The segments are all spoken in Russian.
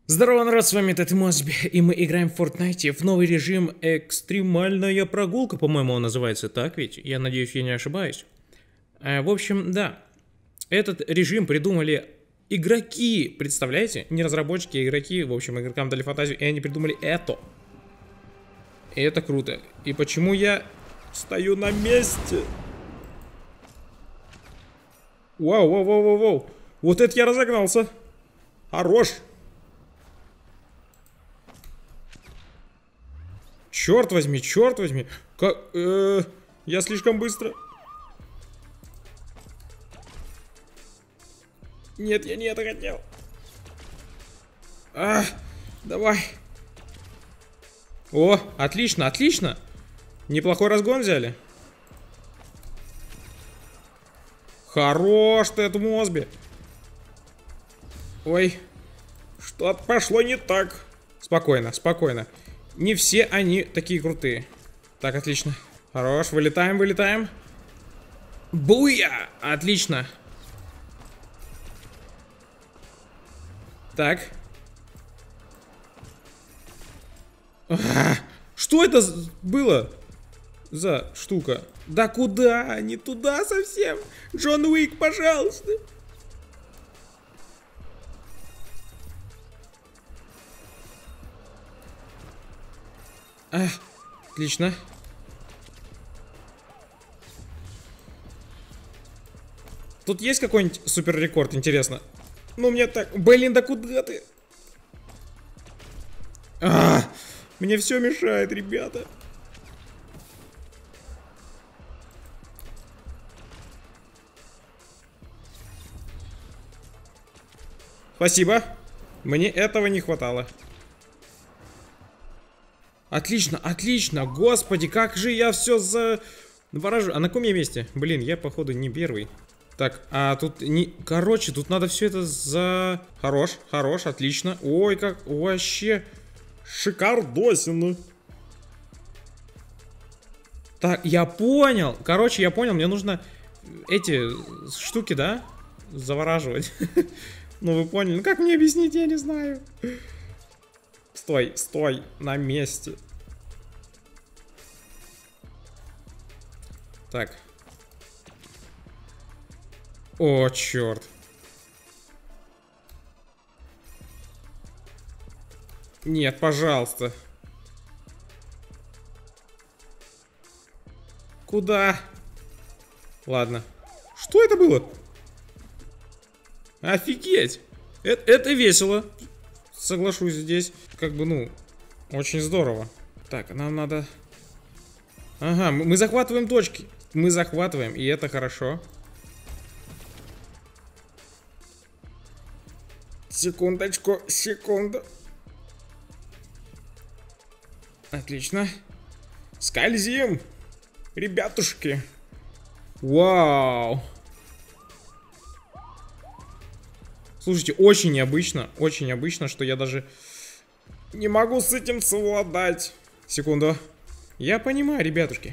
Здорово, народ, с вами Тед Мосби, и мы играем в Fortnite в новый режим «Экстремальная прогулка», по-моему, он называется так ведь, я надеюсь, я не ошибаюсь. В общем, да, этот режим придумали игроки, представляете? Не разработчики, а игроки, в общем, игрокам дали фантазию, и они придумали это. И это круто. И почему я стою на месте? Вау, вау, вау, вау, вау. Вот это я разогнался. Хорош. Черт возьми, черт возьми. Как... я слишком быстро. Нет, я не это хотел. Давай. О, отлично, отлично. Неплохой разгон взяли. Хорош ты, это Мосби. Ой, что-то пошло не так. Спокойно, спокойно. Не все они такие крутые. Так, отлично. Хорош, вылетаем, вылетаем. Буя! Отлично. Так. Что это было за штука? Да куда? Не туда совсем. Джон Уик, пожалуйста. Отлично. Тут есть какой-нибудь супер рекорд, интересно? Ну мне так... Блин, да куда ты? Мне все мешает, ребята. Спасибо. Мне этого не хватало. Отлично, отлично. Господи, как же я все заворажу. А на каком я месте? Блин, я, походу, не первый. Так, а тут не... Короче, тут надо все это Хорош, хорош, отлично. Ой, как вообще шикардосина. Так, я понял. Короче, я понял, мне нужно эти штуки, да, завораживать. Ну, вы поняли. Ну, как мне объяснить, я не знаю. Стой, стой, на месте. Так. О, черт. Нет, пожалуйста. Куда? Ладно. Что это было? Офигеть! Это весело. Соглашусь, здесь как бы, ну, очень здорово. Так, нам надо... Ага, мы захватываем точки. Мы захватываем, и это хорошо. Секундочку, секунду. Отлично. Скользим, ребятушки. Вау. Слушайте, очень необычно, что я даже не могу с этим совладать. Секунду. Я понимаю, ребятушки.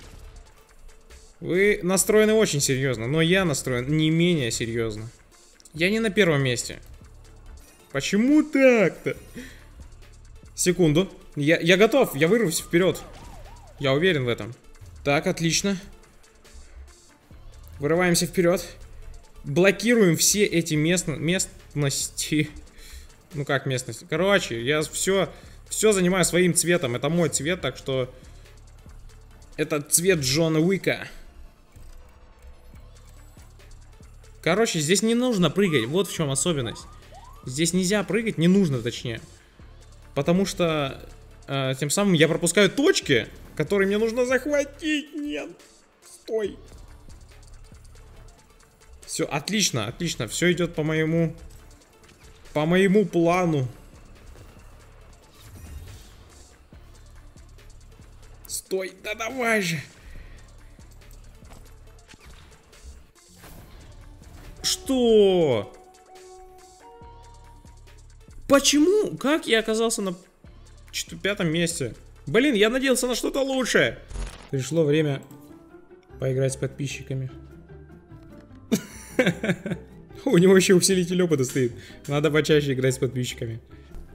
Вы настроены очень серьезно, но я настроен не менее серьезно. Я не на первом месте. Почему так-то? Секунду. Я готов, я вырвусь вперед. Я уверен в этом. Так, отлично. Вырываемся вперед. Блокируем все эти местности. Ну как местность? Короче, я все занимаю своим цветом. Это мой цвет, так что... Это цвет Джона Уика. Короче, здесь не нужно прыгать. Вот в чем особенность. Здесь нельзя прыгать, не нужно точнее. Потому что тем самым я пропускаю точки, которые мне нужно захватить. Нет, стой. Все, отлично, отлично. Все идет по моему плану. Стой, да давай же. Что? Почему? Как я оказался на 5-м месте? Блин, я надеялся на что-то лучшее. Пришло время поиграть с подписчиками. У него еще усилитель опыта стоит. Надо почаще играть с подписчиками.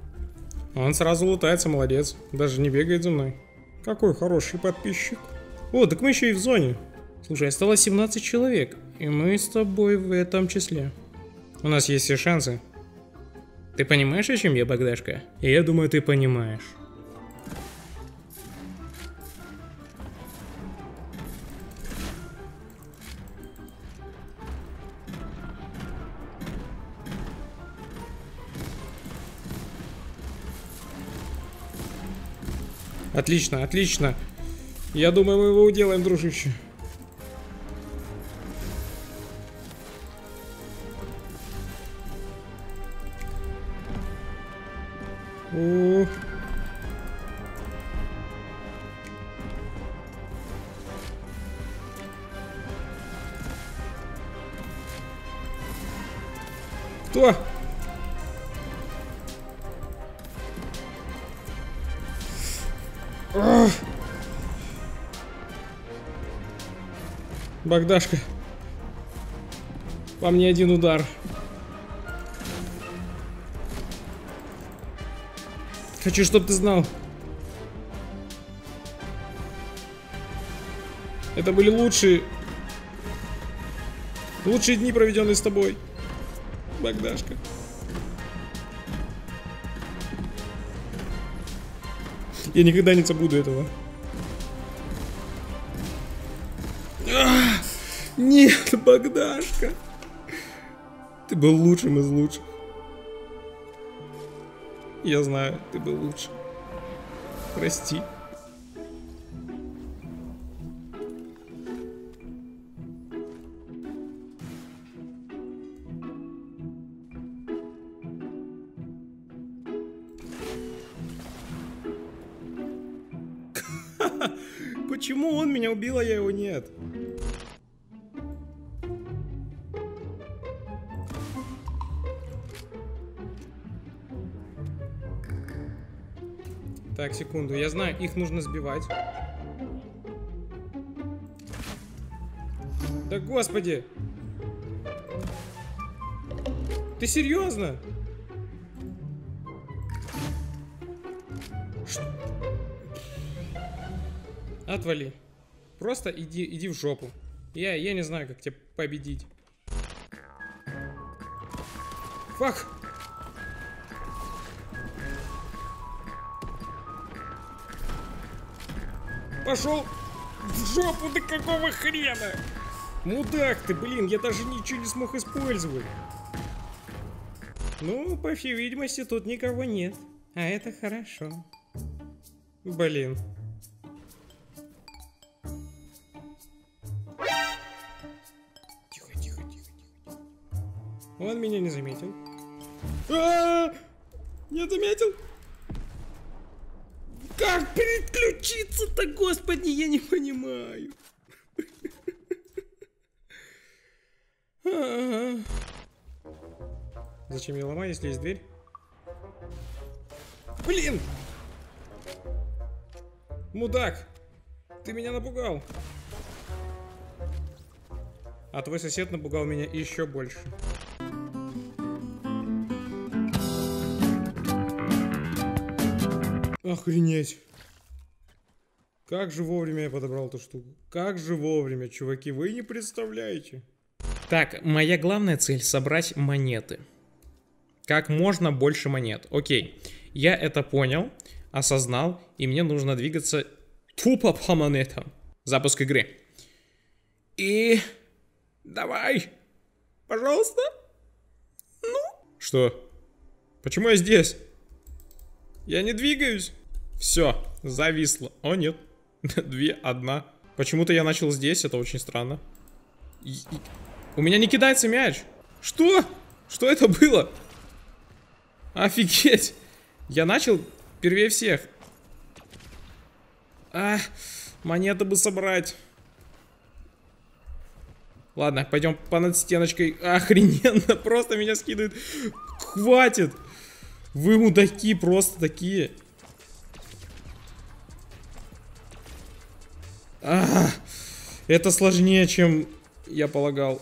Он сразу лутается, молодец. Даже не бегает за мной. Какой хороший подписчик. О, так мы еще и в зоне. Слушай, осталось 17 человек. И мы с тобой в этом числе. У нас есть все шансы. Ты понимаешь, о чем я, Богдашка? Я думаю, ты понимаешь. Отлично, отлично. Я думаю, мы его уделаем, дружище. О. Кто? Ах. Богдашка. По мне один удар. Хочу, чтобы ты знал. Это были лучшие дни, проведенные с тобой, Богдашка. Я никогда не забуду этого. Нет, Богдашка. Ты был лучшим из лучших. Я знаю, ты был лучше. Прости. Почему он меня убил, а я его нет? Так, секунду, я знаю, их нужно сбивать. Да господи! Ты серьезно? Отвали. Просто иди в жопу. Я не знаю, как тебя победить. Фак! Пошел в жопу, да какого хрена? Мудак ты, блин, я даже ничего не смог использовать. Ну, по всей видимости, тут никого нет. А это хорошо. Блин. Тихо, тихо, тихо, тихо. Он меня не заметил. Не заметил? Как переключиться-то, господи, я не понимаю. Зачем я ломаю, если есть дверь? Блин! Мудак! Ты меня напугал. А твой сосед напугал меня еще больше. Охренеть. Как же вовремя я подобрал эту штуку. Как же вовремя, чуваки, вы не представляете. Так, моя главная цель — собрать монеты. Как можно больше монет. Окей, я это понял, осознал, и мне нужно двигаться тупо по монетам. Запуск игры. И... давай. Пожалуйста. Ну? Что? Почему я здесь? Я не двигаюсь. Все, зависло. О, нет. 2, 1. Почему-то я начал здесь, это очень странно. У меня не кидается мяч. Что? Что это было? Офигеть. Я начал первее всех. Монеты бы собрать. Ладно, пойдем по над стеночкой. Охрененно, просто меня скидывает. Хватит. Вы мудаки просто такие. Это сложнее, чем я полагал.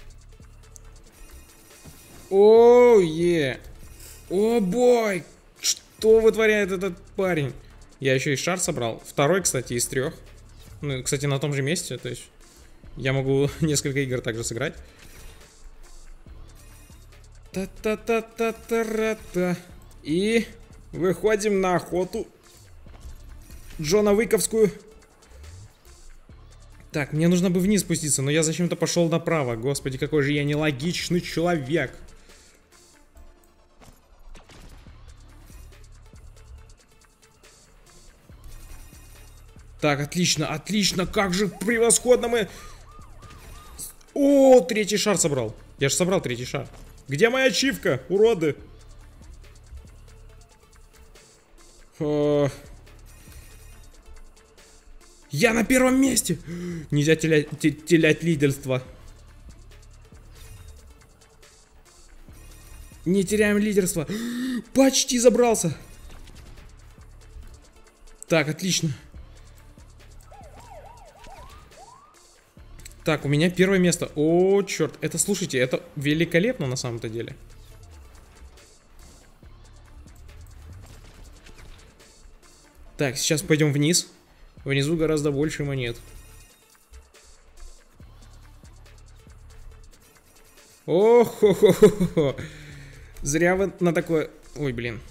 О, е. О, бой. Что вытворяет этот парень? Я еще и шар собрал. Второй, кстати, из 3. Ну, кстати, на том же месте. То есть я могу несколько игр также сыграть. Та-та-та-та-та-та. И выходим на охоту Джона Уиковскую. Так, мне нужно бы вниз спуститься, но я зачем-то пошел направо. Господи, какой же я нелогичный человек. Так, отлично, отлично. Как же превосходно мы... О, 3-й шар собрал. Я же собрал 3-й шар. Где моя ачивка, уроды? Я на 1-м месте. Нельзя терять лидерство. Не теряем лидерство. Почти забрался. Так, отлично. Так, у меня 1-е место. О, черт. Это, слушайте, это великолепно на самом-то деле. Так, сейчас пойдем вниз. Внизу гораздо больше монет. Ох-хо-хо-хо-хо. Зря вы на такое... Ой, блин.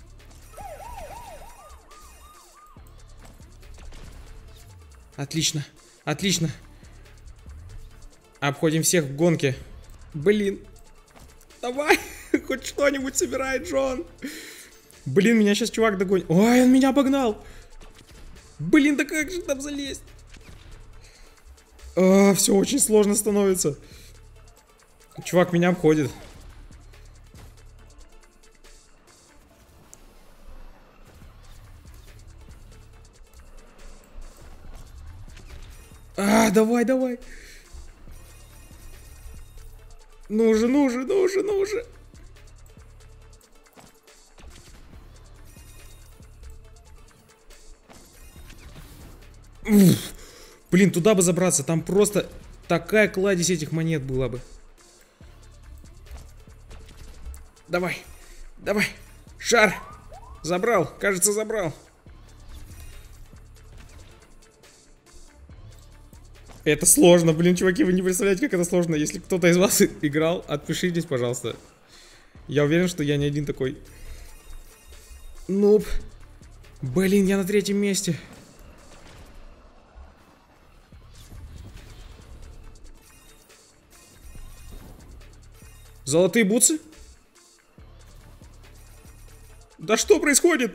Отлично. Отлично. Обходим всех в гонке. Блин. Давай. Хоть что-нибудь собирай, Джон. Блин, меня сейчас чувак догонит. Ой, он меня обогнал. Блин, да как же там залезть? Все очень сложно становится. Чувак меня обходит. Давай, давай. Ну же, ну же, ну же, ну же. Блин, туда бы забраться. Там просто такая кладезь этих монет была бы. Давай, давай. Шар. Забрал, кажется, забрал. Это сложно, блин, чуваки, вы не представляете, как это сложно. Если кто-то из вас играл, отпишитесь, пожалуйста. Я уверен, что я не один такой. Нуб. Блин, я на 3-м месте. Золотые бутсы? Да что происходит?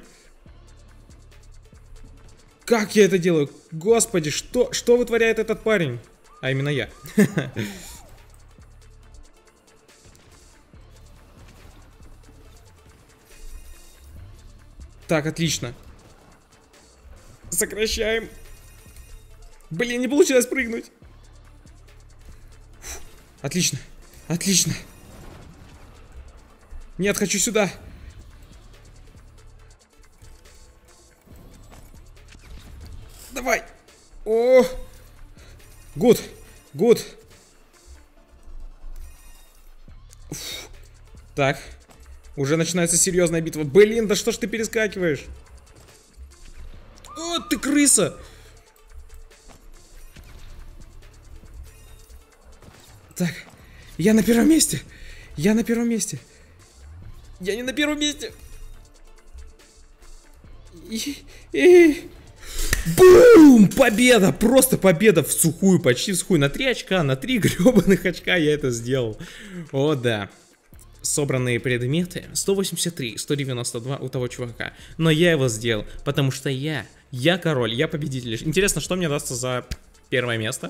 Как я это делаю? Господи, что вытворяет этот парень? А именно я. Так, отлично. Сокращаем. Блин, не получилось прыгнуть. Фу, отлично. Отлично. Нет, хочу сюда. Давай. О. Гуд. Гуд. Так. Уже начинается серьезная битва. Блин, да что ж ты перескакиваешь? О, ты крыса. Так. Я на 1-м месте. Я на 1-м месте. Я не на 1-м месте. Бум! Победа! Просто победа в сухую, почти в сухую. На 3 очка, на 3 гребаных очка я это сделал. О, да. Собранные предметы 183, 192 у того чувака. Но я его сделал, потому что я король, я победитель. Интересно, что мне дастся за 1-е место?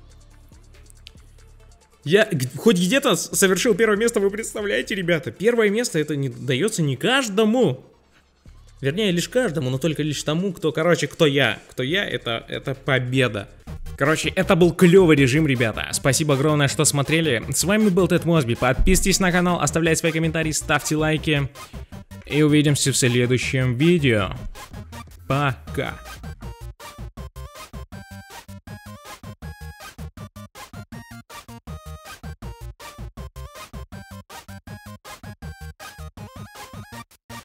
Я хоть где-то совершил 1-е место, вы представляете, ребята? 1-е место это не дается не каждому. Вернее, лишь каждому, но только лишь тому, кто, короче, кто я. Кто я, это победа. Короче, это был клевый режим, ребята. Спасибо огромное, что смотрели. С вами был Тед Мосби. Подписывайтесь на канал, оставляйте свои комментарии, ставьте лайки. И увидимся в следующем видео. Пока.